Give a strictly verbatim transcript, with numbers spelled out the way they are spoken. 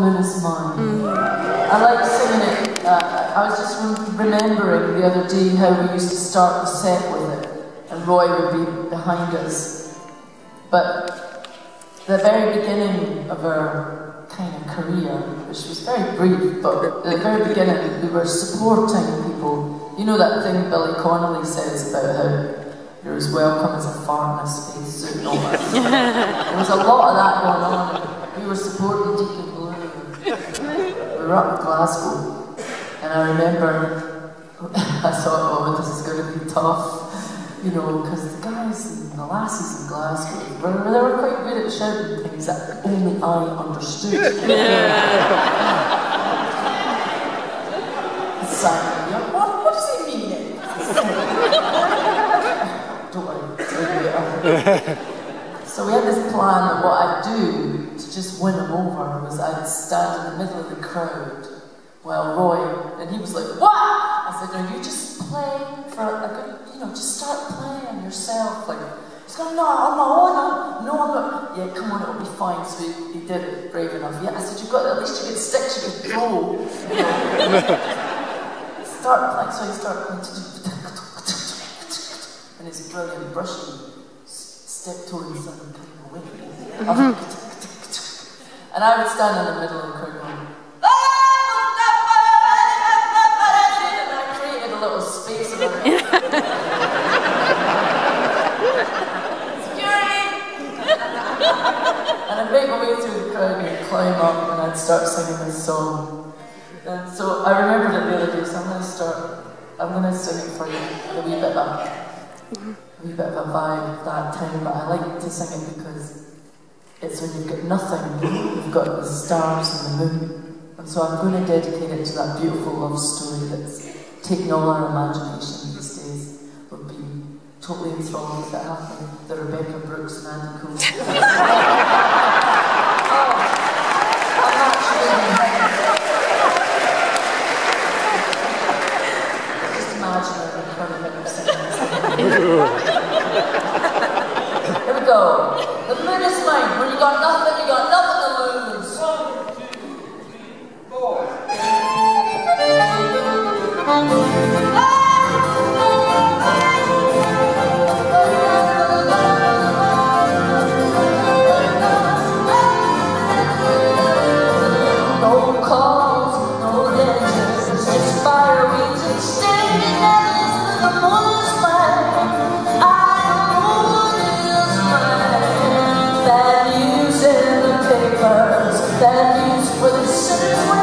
Moon Is Mine. Mm. I like singing it. Uh, I was just remembering the other day how we used to start the set with it, and Roy would be behind us. But the very beginning of our kind of career, which was very brief, but at the very beginning we were supporting people. You know that thing Billy Connolly says about how you're as welcome as a fart in a spacesuit and all that. There was a lot of that going on. We were supporting Deacon Blue. We were up in Glasgow, and I remember I thought, oh, this is going to be tough, you know, because the guys and the lassies in Glasgow, were, they were quite good at shouting things that only I understood. Simon, yeah, what, what does he mean? Don't worry. So we had this plan that what I'd do to just win him over was I'd stand in the middle of the crowd while Roy, and he was like, what? I said, no, you just play for a good, you know, just start playing yourself. Like, he's going, no, I'm not on, no, I'm not. Yeah, come on, it'll be fine. So he, he did it brave enough. Yeah, I said, you've got, at least you get sticks, you can throw. You know. Start playing, so he started playing. And his brilliant brushy step-toeing son coming away. And I would stand in the middle of the crowd going, and I created a little space around it. Security! And I'd make my way through the crowd and climb up and I'd start singing this song. And so I remembered it the other day, so I'm going to start, I'm going to sing it for you, a wee bit of a wee bit of a vibe that time, but I like to sing it because it's when you've got nothing, you've got the stars and the moon, and so I'm going to dedicate it to that beautiful love story that's taken all our imagination these days. We've been totally enthralled with it, haven't we? The Rebecca Brooks and Andy Cole. Oh, I'm actually... Just imagine it in front of it singing. Here we go. The moon is mine. When you got nothing, you got nothing to lose. One, two, three, four. No calls, no letters, just fire winds and standing alleys. The moon is mine. Bad news for the citizens.